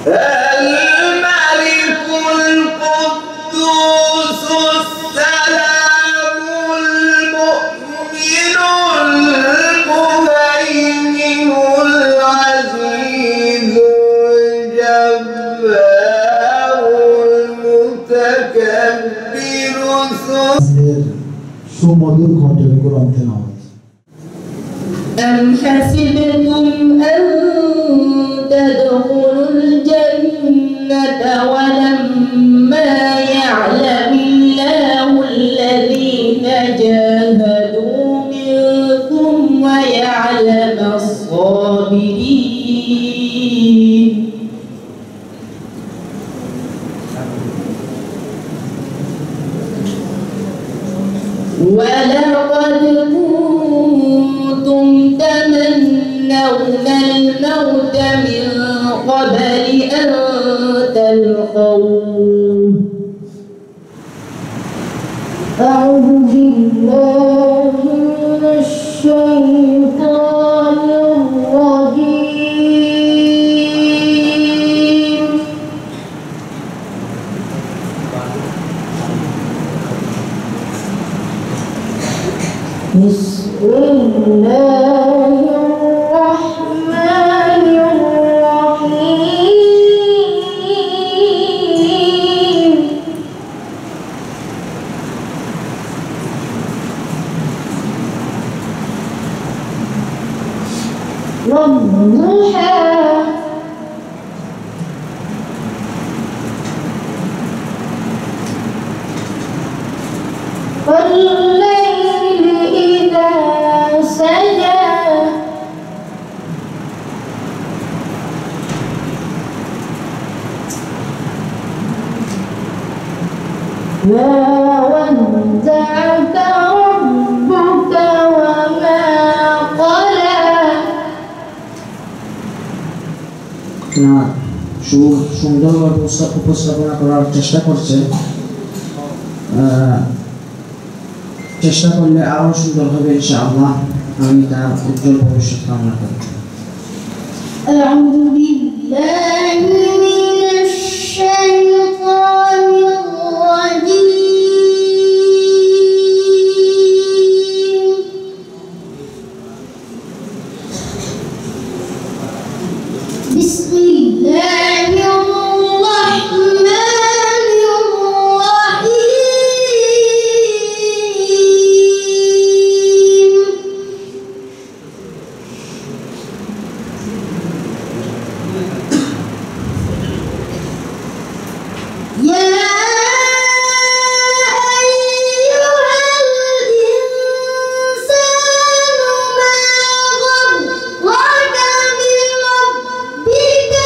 الملك القدوس السلام المؤمن المهيمن العزيز الجبار المتكبر সুমধুর কণ্ঠে কোরআন তেলাওয়াত। أم حسبتم أن تدخلوا الجنة ولما يعلم الله الذين جاهدوا منكم ويعلم الصابرين ولقد كنتم تمنون الموت من قبل أن تلقوه أعوذ بالله من الشيطان الرجيم بسم الله الرحمن الرحيم والضحى والليل إذا سجى ما ودعك ربك وما قلى সুন্দরভাবে উপস্থাপনা করার চেষ্টা করছে, চেষ্টা করলে আরো সুন্দর হবে ইনশাআল্লাহ। আমি তার উজ্জ্বল ভবিষ্যৎ কামনা করি। أعوذ بالله من الشيطان الرجيم بسم الله الرحمن الرحيم يا أيها الإنسان ما غرك بربك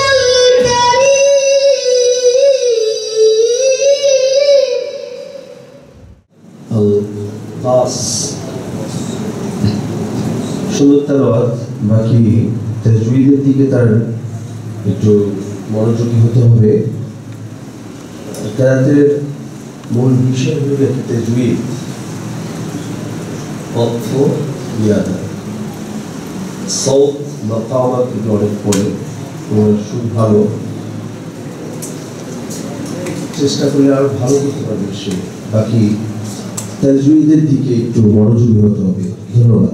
الكريم القاص সুন্দর তেলাওয়াত। বাকি তাজউইদের দিকে তার একটু মনোযোগী হতে হবে। কেরাতের মূল বিষয় হল তাজউইদ, অর্থ ইয়াদা, সৌত মাকামাত এগুলো অনেক পড়ে, ওনার সুর ভালো, চেষ্টা করলে আরো ভালো করতে পারবে সে। বাকি তাজউইদের দিকে একটু মনোযোগী হতে হবে। ধন্যবাদ।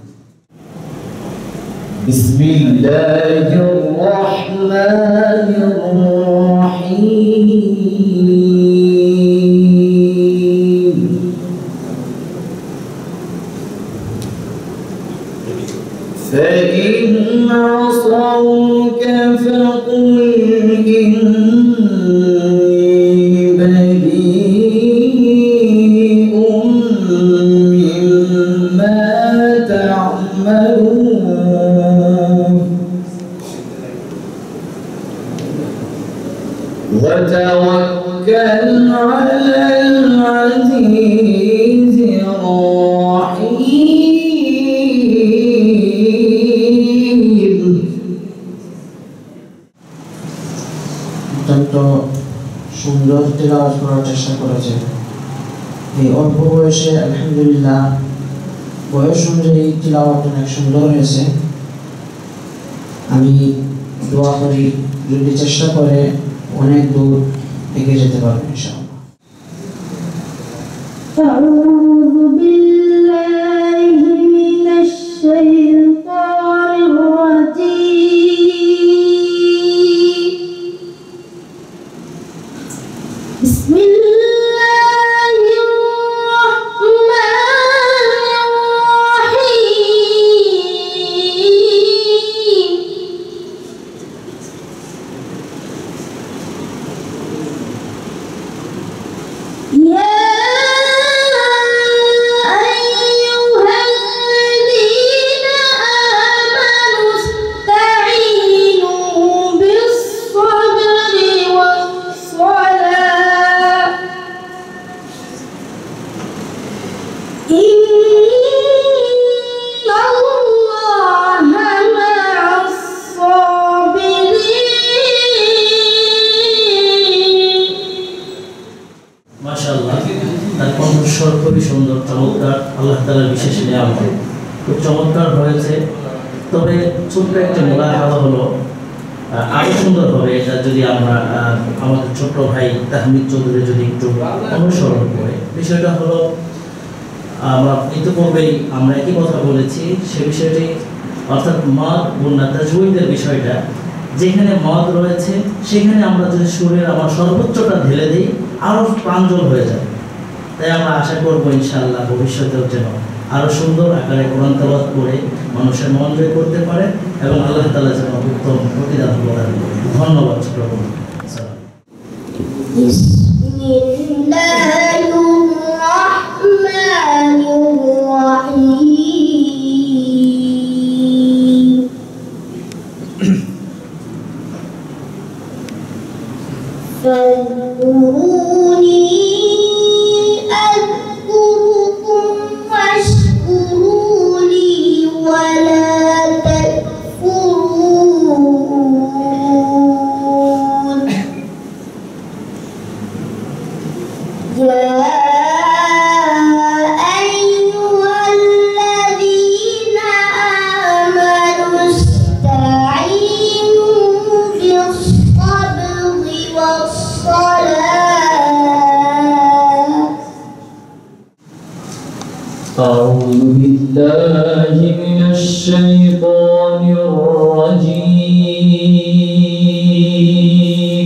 বিসমিল্লাহির রহমানির রহিম فإن عصوك فقل إني بريء مما تعملون وتوكل على العزيز الرحيم অত্যন্ত সুন্দর তেলাওয়াত করার চেষ্টা করেছে। এই অল্প বয়সে আলহামদুলিল্লাহ বয়স অনুযায়ী তেলাওয়াত অনেক সুন্দর হয়েছে। আমি দোয়া করি যদি চেষ্টা করে অনেক দূর এগিয়ে যেতে পারবে ইনশাআল্লাহ। أعوذ بالله من الشيطان الرجيم بسم الله الرحمن الرحيم يا মাশাআল্লাহ, তার কণ্ঠস্বর খুবই সুন্দর, চমৎকার, আল্লাহ তাআলার বিশেষ নিয়ামত, খুব চমৎকার হয়েছে। তবে ছোট্ট একটা মুলাহাজা হলো, আরো সুন্দর হবে এটা যদি আমরা আমাদের ছোট্ট ভাই তাহমিদ চৌধুরী যদি একটু অনুসরণ করে। বিষয়টা হলো আমরা ইতিপূর্বেই আমরা একই কথা বলেছি, সে বিষয়টি অর্থাৎ মদ গুন্না তাজউইদের বিষয়টা, যেখানে মদ রয়েছে সেখানে আমরা যদি সুরের আমার সর্বোচ্চটা ঢেলে দিই আরও প্রাঞ্জল হয়ে যায়। তাই আমরা আশা করবো ইনশাআল্লাহ ভবিষ্যতেও যেন আরও সুন্দর আকারে কোরআন তেলাওয়াত করে মানুষের মন জয় করতে পারে এবং আল্লাহ তাআলা যেন উত্তম প্রতিদান প্রদান করে। ধন্যবাদ ছোট বোন। بسم الله الرحمن الرحيم فاذكروني أذكركم واشكروا لي ولا تكفرون يا أيها الذين آمنوا استعينوا بالصبر والصلاة أعوذ بالله من الشيطان الرجيم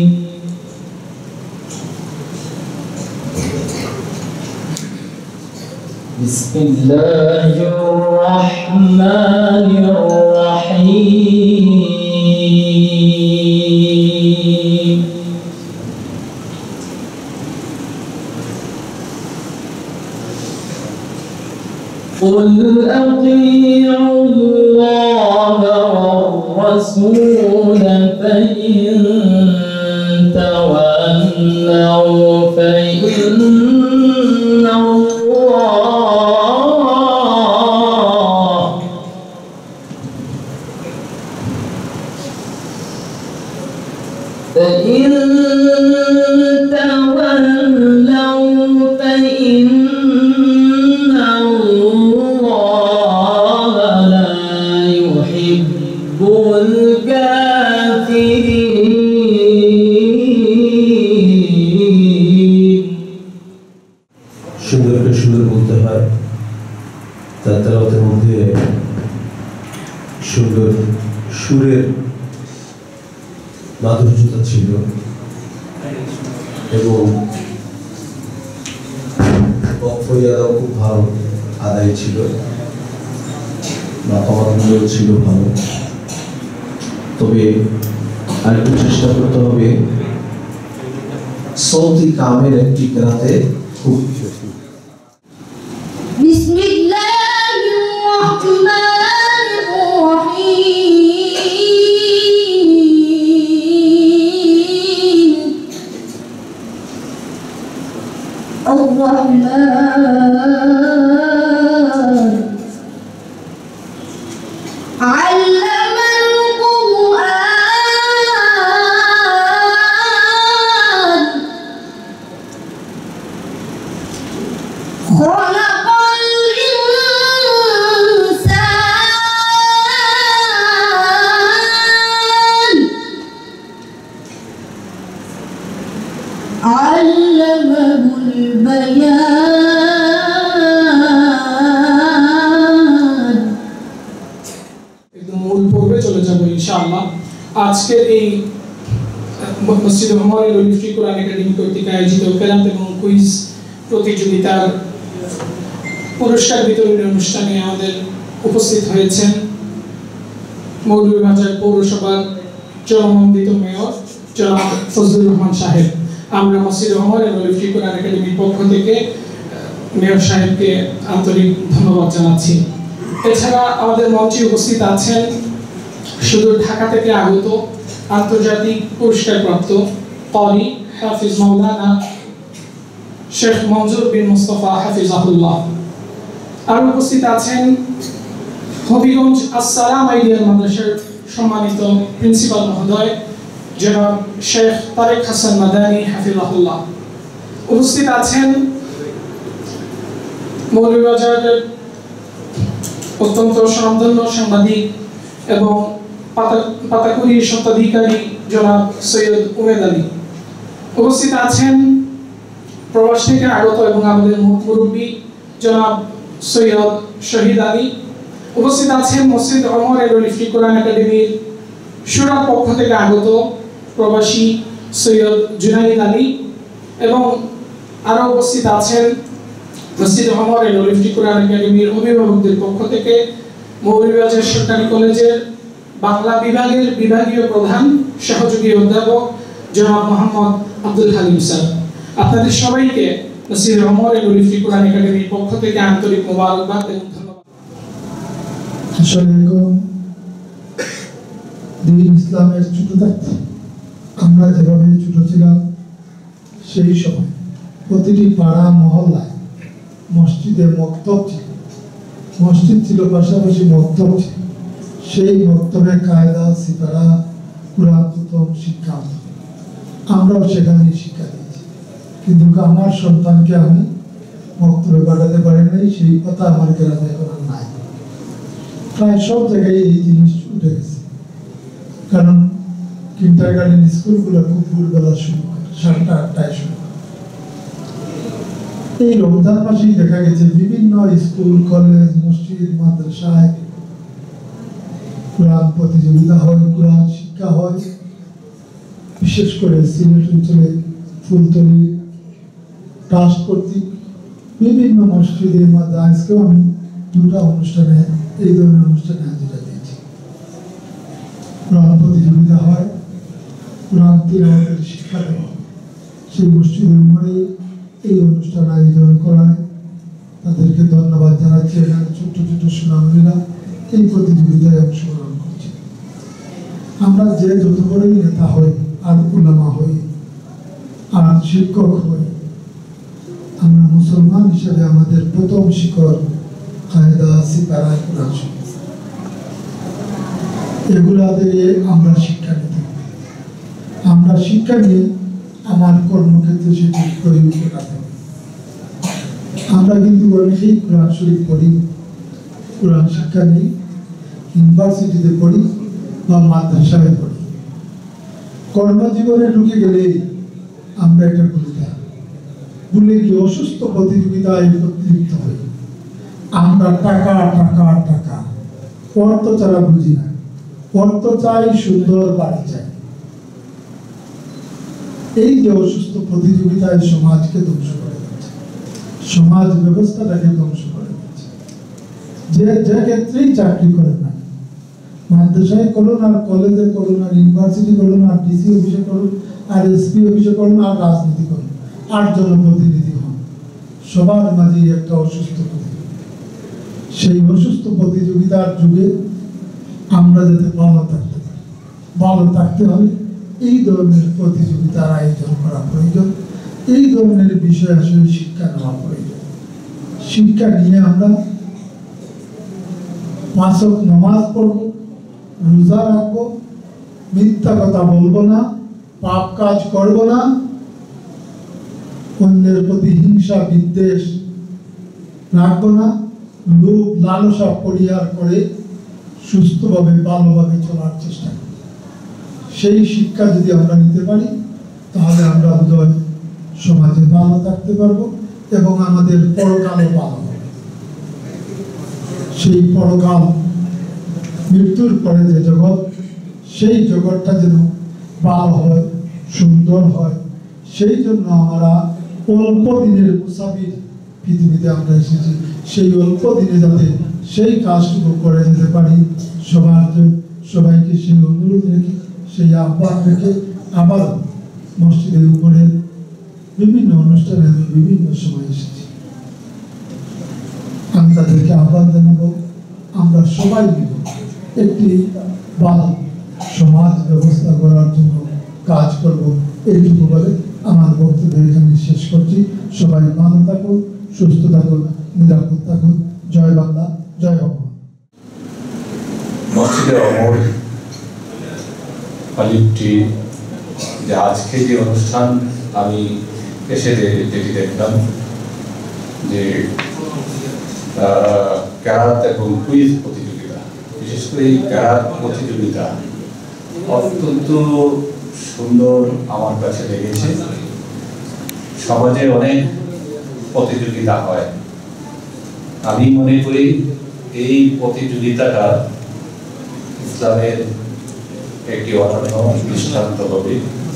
بسم الله الرحمن الرحيم قل أطيعوا الله والرسول فإن تولوا فإن الله لا يحب الكافرين সুন্দর করে সুন্দর বলতে হয়, তার তেলাওয়াতের মধ্যে সুন্দর সুরের মাধুর্যতা ছিল এবং বক্তব্যটাও খুব ভালো আদায় ছিল, মতামতগুলো ছিল ভালো। তবে আরেকটু চেষ্টা করতে হবে সৌতি কামের একটি কেরাতে খুব بسم الله الرحمن الرحيم الرحمن علم القرآن البيان একদম মূল পর্বে চলে যাব ইনশাআল্লাহ। আজকের এই মসজিদ ওমর ফ্রি কোরআন একাডেমি কর্তৃক আয়োজিত কেরাত এবং কুইজ প্রতিযোগিতার পুরস্কার বিতরণী অনুষ্ঠানে আমাদের উপস্থিত হয়েছেন মৌলভীবাজার পৌরসভার জনমন্ডিত মেয়র জনাব ফজলুর রহমান সাহেব। আমরা মসজিদ ওমর ফ্রি কোরআন একাডেমির পক্ষ থেকে মেয়র সাহেবকে আন্তরিক ধন্যবাদ জানাচ্ছি। এছাড়া আমাদের মঞ্চে উপস্থিত আছেন সুদূর ঢাকা থেকে আগত আন্তর্জাতিক পুরস্কারপ্রাপ্ত ক্বারি হাফিজ মাওলানা শেখ মনজুর বিন মুস্তাফা হাফিজাহুল্লাহ। আর উপস্থিত আছেন হবিগঞ্জ আসসালাম আইডিয়াল মাদ্রাসার সম্মানিত প্রিন্সিপাল মহোদয় জনাব শেখ তারেক হাসান মাদানী হাফিজাহুল্লাহ। উপস্থিত আছেন মৌলভীবাজারের অত্যন্ত স্বনামধন্য সাংবাদিক এবং পাতাকুড়ির স্বত্বাধিকারী জনাব সৈয়দ উমেদ আলী। উপস্থিত আছেন প্রবাস থেকে আগত এবং আমাদের মুরব্বী জনাব সৈয়দ শহীদ আলী। উপস্থিত আছেন মসজিদ ওমর ফ্রি কোরআন একাডেমির শুরা পক্ষ থেকে আগত প্রবাসী সৈয়দ জুনাইদ আলী এবং আরও উপস্থিত আছেন মসজিদ ওমর ফ্রি কোরআন একাডেমির অভিভাবকদের পক্ষ থেকে মৌলভীবাজার সরকারি কলেজের বাংলা বিভাগের বিভাগীয় প্রধান সহযোগী অধ্যাপক জনাব মোহাম্মদ আব্দুল হালিম স্যার। আপনাদের সবাইকে মসজিদ ওমর ফ্রি কোরআন একাডেমির পক্ষ থেকে আন্তরিক মোবারকবাদ এবং ধন্যবাদ। দিন ইসলামের ছোট থাকতে আমরা যেভাবে ছোট ছিলাম সেই সময় প্রতিটি পাড়া মহল্লায় মসজিদে মক্তব ছিল। মসজিদ ছিল পাশাপাশি মক্তব ছিল। সেই মক্তবে কায়দা সিপারা কুরআন খতম শিক্ষা হতো। আমরাও সেখানে শিক্ষা দিয়েছি, কিন্তু আমার সন্তানকে আমি মক্তবে পাঠাতে পারি নাই। সেই কথা আমার গ্রামে এখন নাই। প্রায় সব জায়গায় এই জিনিস উঠে গেছে, কারণ কিন্ডারগার্টেন স্কুলগুলো খুব ভোরবেলা শুরু করে, 7টা-8টায় শুরু করে। এই রমজান মাসেই দেখা গেছে বিভিন্ন স্কুল কলেজ মসজিদ মাদ্রাসায় কোরআন প্রতিযোগিতা হয়, কোরআন শিক্ষা হয়। বিশেষ করে সিলেট অঞ্চলে ফুলতলি ট্রাস্ট কর্তৃক বিভিন্ন মসজিদে মাদ্রাসাকেও আমি 2টা অনুষ্ঠানে এই ধরনের অনুষ্ঠানে হাজিরা দিয়েছি। কোরআন প্রতিযোগিতা হয়, কোরআন তিলাওয়াতের শিক্ষা দেওয়া হয়। সেই মসজিদের উপরে এই অনুষ্ঠান আয়োজন করায় তাদেরকে ধন্যবাদ জানাচ্ছি। এখানে ছোট্ট ছোট্ট সুনামীরা এই প্রতিযোগিতায় অংশগ্রহণ করছে। আমরা যে যত বড়ই নেতা হই আর উলামা হই আর শিক্ষক হই, আমরা মুসলমান হিসেবে আমাদের প্রথম শিকড় কায়দা সিপারা কোরআন শরীফ। এগুলা থেকে আমরা শিক্ষা নিতে হবে। আমরা শিক্ষা নিয়ে আমার কর্মক্ষেত্রে সেটি প্রয়োগ করতে হবে। আমরা কিন্তু অনেকেই কোরআন শরীফ পড়ি, কোরআন শিক্ষা নিই, ইউনিভার্সিটিতে পড়ি বা মাদ্রাসায় পড়ি। কর্মজীবনে ঢুকে গেলে আমরা এটা ভুলে গিয়ে অসুস্থ প্রতিযোগিতায় লিপ্ত হই। আমরা টাকা টাকা টাকা অর্থ ছাড়া বুঝি না। অর্থ চাই, সুন্দর বাড়ি চাই। এই যে অসুস্থ প্রতিযোগিতায় সমাজকে ধ্বংস করে দিচ্ছে, সমাজ ব্যবস্থাটাকে ধ্বংস করে দিচ্ছে। যে ক্ষেত্রেই চাকরি করেন না, মাদ্রাসায় করুন আর কলেজে করুন আর ইউনিভার্সিটি করুন আর ডিসি অফিসে করুন আর এসপি অফিসে করুন আর রাজনীতি করুন আর জনপ্রতিনিধি হন, সবার মাঝেই একটা অসুস্থ প্রতিযোগিতা। সেই অসুস্থ প্রতিযোগিতার যুগে আমরা যাতে ভালো থাকতে পারি, ভালো থাকতে হলে এই ধরনের প্রতিযোগিতার আয়োজন করা প্রয়োজন। এই ধরনের বিষয় আসলে শিক্ষা নেওয়া প্রয়োজন। শিক্ষা নিয়ে আমরা 5 ওয়াক্ত নামাজ পড়ব, রোজা রাখবো, মিথ্যা কথা বলবো না, পাপ কাজ করব না, অন্যের প্রতি হিংসা বিদ্বেষ রাখবো না, লোভ লালসা পরিহার করে সুস্থভাবে ভালোভাবে চলার চেষ্টা করি। সেই শিক্ষা যদি আমরা নিতে পারি তাহলে আমরা বোধহয় সমাজে ভালো থাকতে পারবো এবং আমাদের পরকালও ভালো হবে। সেই পরকাল, মৃত্যুর পরে যে জগৎ, সেই জগৎটা যেন ভালো হয়, সুন্দর হয়। সেই জন্য আমরা অল্প দিনের মুসাফির পৃথিবীতে আমরা এসেছি, সেই অল্প দিনে যাতে সেই কাজটুকু করে যেতে পারি, সবাইকে সেই অনুরোধ রেখে, সেই আহ্বান রেখে আবার মসজিদের উপরে বিভিন্ন অনুষ্ঠানে আমি বিভিন্ন সময় এসেছি। আমি তাদেরকে আহ্বান জানাবো, আমরা সবাই মিলে একটি ভালো সমাজ ব্যবস্থা করার জন্য কাজ করব। এইটুকু বলে আমার বক্তব্য এখানে শেষ করছি। সবাই ভালো থাকুন, সুস্থ থাকুন, নিরাপদ থাকুন। জয় বাংলা, জয় ভগবান। মসজিদে অমর আলিফটি যে আজকে যে অনুষ্ঠান আমি এসে যেটি দেখলাম যে ক্যারাত এবং কুইজ প্রতিযোগিতা, বিশেষ করে এই ক্যারাত প্রতিযোগিতা অত্যন্ত সুন্দর আমার কাছে লেগেছে। সমাজে অনেক প্রতিযোগিতা হয়, আমি মনে করি এই প্রতিযোগিতাটা ইসলামের একটি অনন্য দৃষ্টান্ত হবে।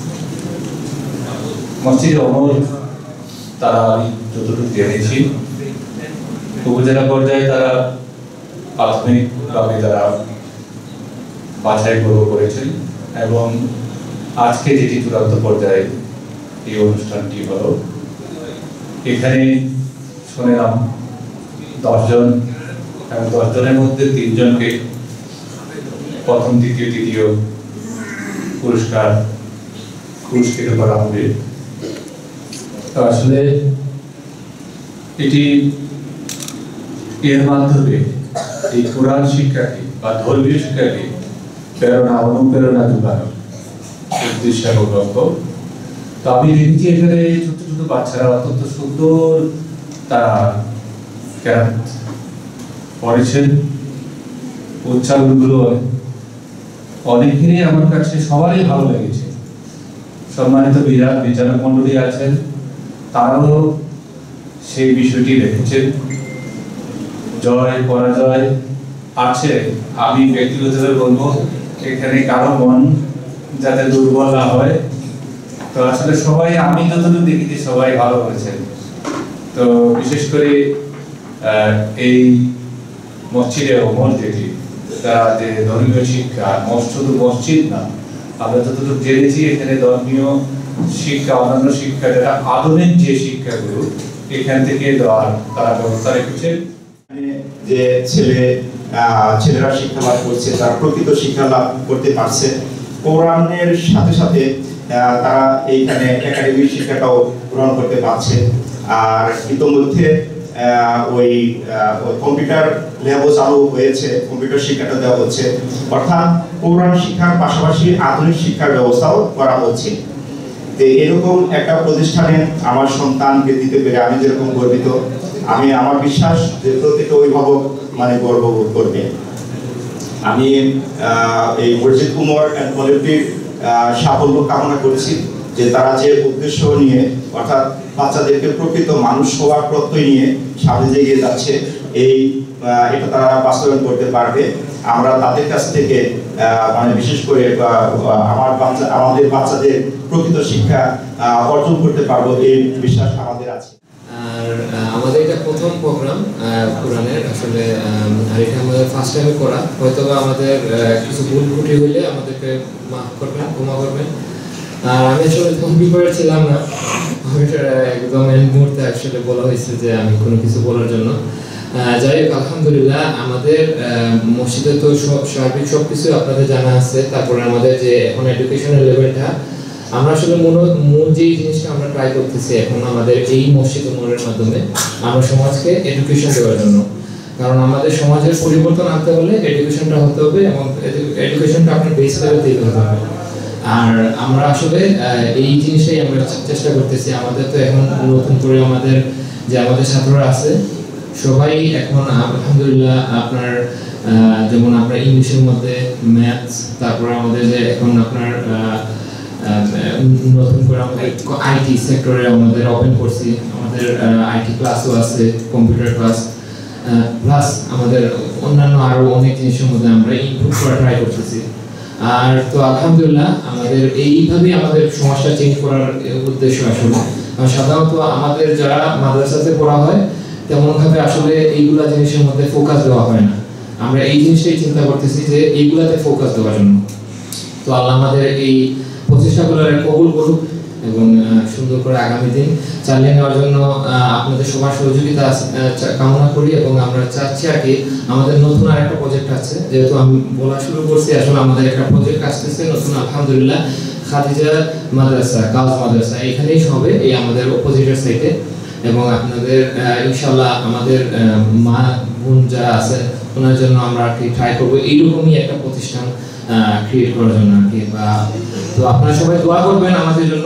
মসজিদে অমর তারা আমি যতটুকু জেনেছি উপজেলা পর্যায়ে তারা প্রাথমিকভাবে তারা বাছাই করেছেন এবং আজকে যেটি চূড়ান্ত পর্যায়ে এই অনুষ্ঠানটি হলো, এখানে শুনলাম 10 জন এবং 10 জনের মধ্যে 3 জনকে প্রথম, দ্বিতীয়, তৃতীয় পুরস্কৃত করা হবে। তো আসলে এটি এর মাধ্যমে এই কোরআন শিক্ষাকে বা ধর্মীয় শিক্ষাকে অনুপ্রেরণা যোগানো উদ্দেশ্য এবং লক্ষ্য। তো আমি দেখেছি এখানে ছোট ছোট বাচ্চারা অত্যন্ত সুন্দর তারা ক্যারাত পড়েছেন, উচ্চারণগুলো অনেকেরই আমার কাছে সবারই ভালো লেগেছে। সম্মানিত বিচারক মন্ডলী আছেন, তারাও সেই বিষয়টি দেখেছেন। জয় পরাজয় আছে, আমি ব্যক্তিগতভাবে বলবো এখানে কারো মন যাতে দুর্বল না হয়। তো আসলে সবাই, আমি যতটুকু দেখেছি সবাই ভালো করেছেন। তো বিশেষ করে এই মসজিদে ওমর যেটি, তারা যে ধর্মীয় শিক্ষা, শুধু মসজিদ না, আমরা যতটুকু জেনেছি এখানে ধর্মীয় শিক্ষা, অন্যান্য শিক্ষা যেটা আধুনিক যে শিক্ষাগুলো এখান থেকে দেওয়ার তারা ব্যবস্থা রেখেছেন। যে ছেলেরা শিক্ষা লাভ করছে, তারা প্রকৃত শিক্ষা লাভ করতে পারছে। কোরআনের সাথে সাথে তারা এইখানে একাডেমিক শিক্ষাটাও গ্রহণ করতে পারছে। আর ইতিমধ্যে ওই কম্পিউটার ল্যাবও চালু হয়েছে, কম্পিউটার শিক্ষাটা দেওয়া হচ্ছে। অর্থাৎ কোরআন শিক্ষার পাশাপাশি আধুনিক শিক্ষার ব্যবস্থাও করা হচ্ছে। তো এরকম একটা প্রতিষ্ঠানে আমার সন্তানকে দিতে পেরে আমি যেরকম গর্বিত, আমি আমার বিশ্বাস যে প্রত্যেকটা অভিভাবক গর্ববোধ করবে। আমি এই মসজিদ উমর এন্ড কলেজটির সাফল্য কামনা করছি, যে তারা যে উদ্দেশ্য নিয়ে, অর্থাৎ বাচ্চাদেরকে প্রকৃত মানুষ হওয়ার প্রত্যয় নিয়ে সামনে এগিয়ে যাচ্ছে, এটা তারা বাস্তবায়ন করতে পারবে। আমরা তাদের কাছ থেকে বিশেষ করে আমাদের বাচ্চাদের প্রকৃত শিক্ষা অর্জন করতে পারবো, এই বিশ্বাস আমাদের আছে। আর আমাদের এটা প্রথম প্রোগ্রাম কোরআনের আসলে, আর এটা আমাদের ফার্স্ট টাইমে করা। হয়তো আমাদের কিছু ভুল ত্রুটি হইলে আমাদেরকে মাফ করবেন, ক্ষমা করবেন। আর আমি আসলে প্রিপেয়ার ছিলাম না, একদম এন্ড মুহূর্তে আসলে বলা হয়েছে যে আমি কোনো কিছু বলার জন্য। যাই হোক, আলহামদুলিল্লাহ আমাদের মসজিদে তো সার্বিক সবকিছু আপনাদের জানা আছে। তারপরে আমাদের যে এখন এডুকেশনাল লেভেলটা, আমরা আসলে মূল যে জিনিসটা আমরা ট্রাই করতেছি এখন আমাদের এই মসজিদ উমরের মাধ্যমে আমরা সমাজকে এডুকেশন দেওয়ার জন্য। কারণ আমাদের সমাজের পরিবর্তন আনতে হলে এডুকেশনটা হতে হবে, এবং এডুকেশনটা আপনার বেস লেভেল থেকে হতে হবে। আর আমরা আসলে এই জিনিসটাই আমরা চেষ্টা করতেছি। আমাদের তো এখন নতুন করে আমাদের ছাত্ররা আছে সবাই এখন আলহামদুলিল্লাহ আপনার যেমন আমরা ইংলিশের মধ্যে ম্যাথস, তারপরে আমাদের যে এখন আপনার নতুন করে আমাদের আইটি সেক্টরে আমাদের ওপেন করছি, আমাদের আইটি ক্লাসও আছে, কম্পিউটার ক্লাস, প্লাস আমাদের অন্যান্য আরো অনেক জিনিসের মধ্যে আমরা ইমপ্রুভ করা ট্রাই করতেছি। আর তো আলহামদুলিল্লাহ আমাদের এইভাবে আমাদের সমাজটা চেঞ্জ করার উদ্দেশ্য আসলে। সাধারণত আমাদের যারা মাদ্রাসাতে পড়া হয় তেমনভাবে আসলে এইগুলা জিনিসের মধ্যে ফোকাস দেওয়া হয় না। আমরা এই জিনিসটাই চিন্তা করতেছি যে এইগুলাতে ফোকাস দেওয়ার জন্য। তো আল্লাহ আমাদের এই প্রচেষ্টাগুলো কবুল করুক এবং সুন্দর করে আগামী দিন চালিয়ে নেওয়ার জন্য আপনাদের সবার সহযোগিতা কামনা করি। এবং আমরা চাচ্ছি আর কি আমাদের নতুন আরেকটা প্রজেক্ট আছে, যেহেতু আমি বলা শুরু করছি, আসলে আমাদের একটা প্রজেক্ট আসতেছে নতুন আলহামদুলিল্লাহ, খাদিজা মাদ্রাসা, গার্লস মাদ্রাসা, এখানেই হবে, এই আমাদের অপোজিটের সাইডে। এবং আপনাদের ইনশাআল্লাহ আমাদের মা বোন যারা আছে ওনার জন্য আমরা আর কি ট্রাই করবো এইরকমই একটা প্রতিষ্ঠান ক্রিয়েট করার জন্য আর কি। তো আপনারা সবাই দোয়া করবেন আমাদের জন্য।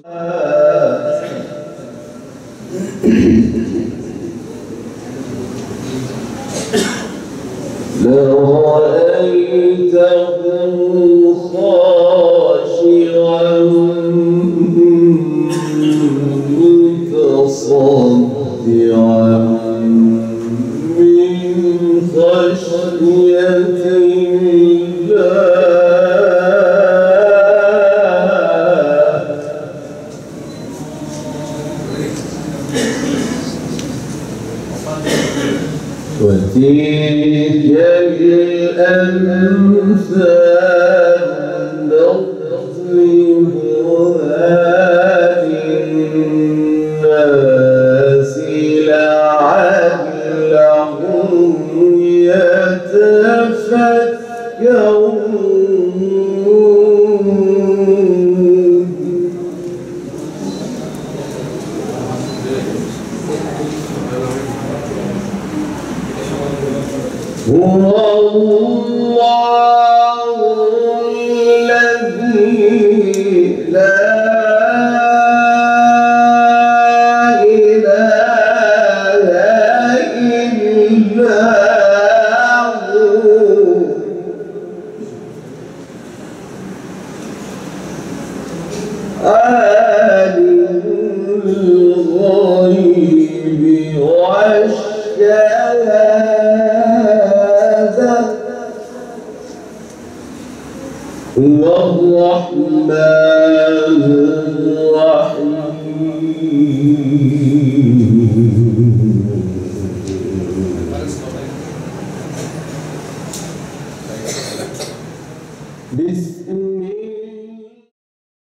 وتلك الأمثال نضربها للناس لعلهم يتفكرون. هو الله الذي لا إله إلا هو عالم الغيب والشهادة هو الرحمن